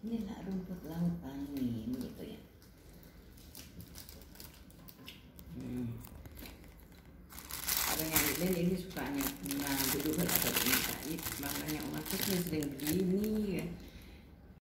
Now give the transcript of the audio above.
Inilah rumput laut angin gitu ya. Orang yang ini sukanya duduk atau ini, makanya umat kecil sering begini.